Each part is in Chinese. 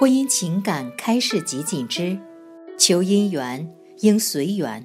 婚姻情感开示集锦之求姻缘应随缘。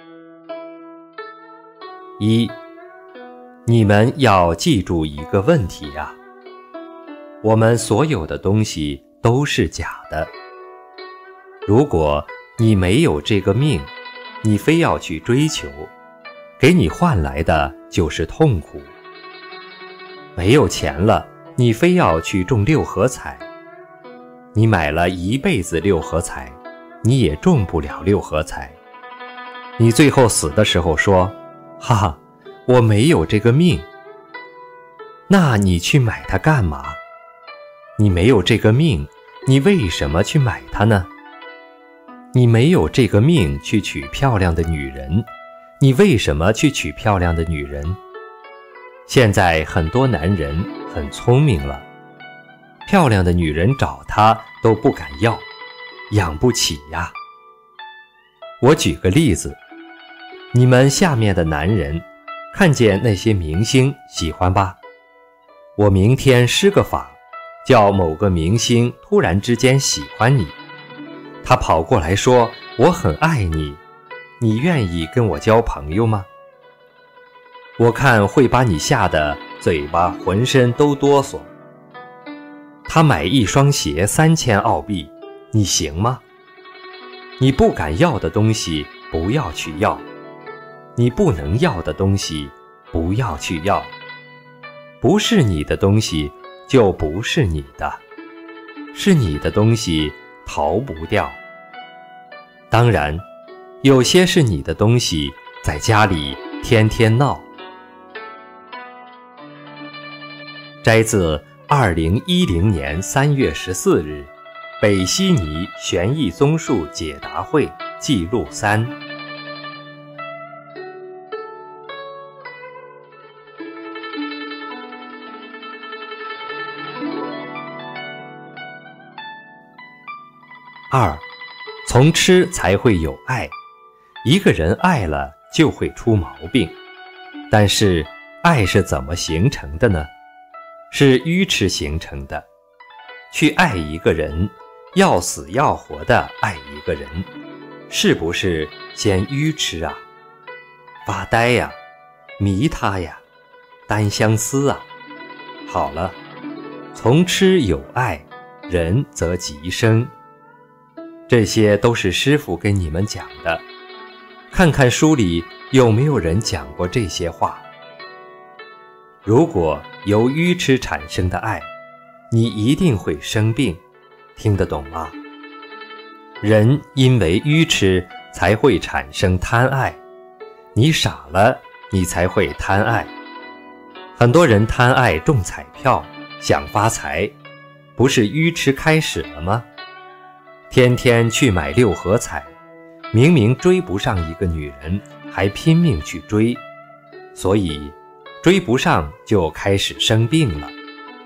一，你们要记住一个问题啊，我们所有的东西都是假的。如果你没有这个命，你非要去追求，给你换来的就是痛苦。没有钱了，你非要去中六合彩，你买了一辈子六合彩，你也中不了六合彩。你最后死的时候说，哈哈，我没有这个命。那你去买它干嘛？你没有这个命，你为什么去买它呢？你没有这个命去娶漂亮的女人，你为什么去娶漂亮的女人？现在很多男人很聪明了，漂亮的女人找他都不敢要，养不起呀。我举个例子，你们下面的男人看见那些明星喜欢吧？我明天施个法，叫某个明星突然之间喜欢你，他跑过来说我很爱你，你愿意跟我交朋友吗？我看会把你吓得嘴巴浑身都哆嗦。他买一双鞋3000澳币，你行吗？你不敢要的东西不要去要，你不能要的东西不要去要，不是你的东西就不是你的，是你的东西逃不掉。当然，有些是你的东西，在家里天天闹。摘自2010年3月14日北悉尼悬疑综述解答会记录3。2，从吃才会有爱。一个人爱了就会出毛病，但是爱是怎么形成的呢？是愚痴形成的。去爱一个人，要死要活的爱一个人，是不是先愚痴啊？发呆呀，迷他呀，单相思啊。好了，从吃有爱，人则吉生。这些都是师父跟你们讲的，看看书里有没有人讲过这些话。如果由愚痴产生的爱，你一定会生病，听得懂吗？人因为愚痴才会产生贪爱，你傻了，你才会贪爱。很多人贪爱中彩票，想发财，不是愚痴开始了吗？天天去买六合彩，明明追不上一个女人，还拼命去追，所以追不上就开始生病了。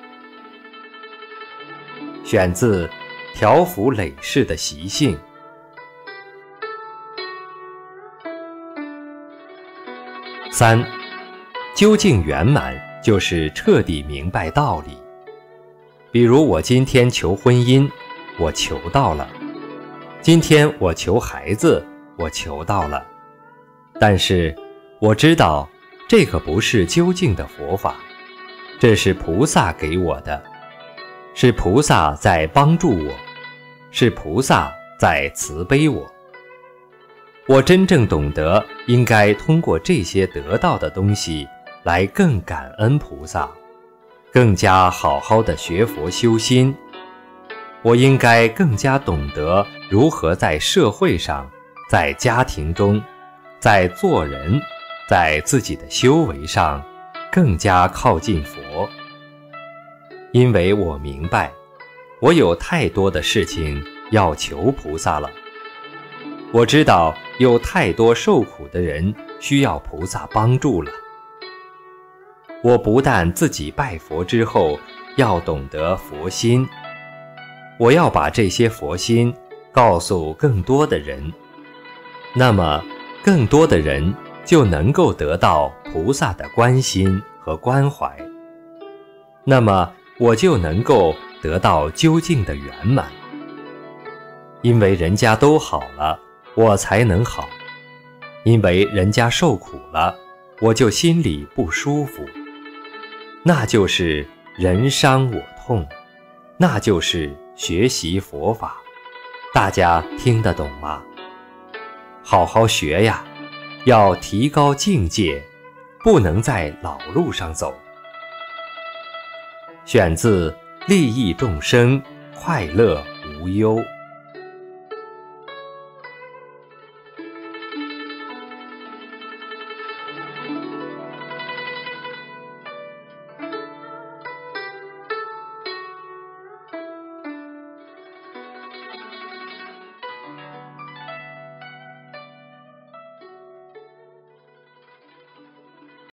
选自《调伏累世的习性》。3，究竟圆满就是彻底明白道理。比如我今天求婚姻，我求到了；今天我求孩子，我求到了。但是我知道这个不是究竟的佛法，这是菩萨给我的，是菩萨在帮助我，是菩萨在慈悲我。我真正懂得应该通过这些得到的东西来更感恩菩萨，更加好好的学佛修心。我应该更加懂得如何在社会上，在家庭中，在做人，在自己的修为上更加靠近佛。因为我明白，我有太多的事情要求菩萨了。我知道有太多受苦的人需要菩萨帮助了。我不但自己拜佛之后要懂得佛心，我要把这些佛心告诉更多的人，那么更多的人就能够得到菩萨的关心和关怀，那么我就能够得到究竟的圆满。 因为人家都好了，我才能好；因为人家受苦了，我就心里不舒服。那就是人伤我痛，那就是学习佛法。大家听得懂吗？好好学呀，要提高境界，不能在老路上走。选自《利益众生，快乐无忧》。